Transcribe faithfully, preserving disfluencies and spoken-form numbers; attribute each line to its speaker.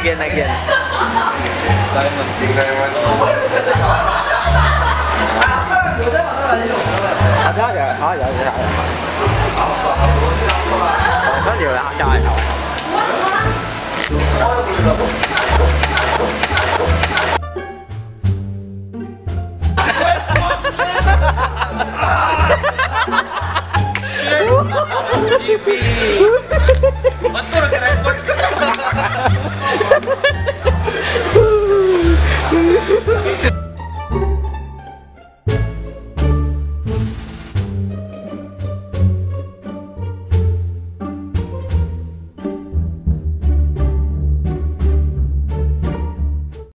Speaker 1: again, again. Ada ya, ada ya. Có nhiều là họ trời thôi. G P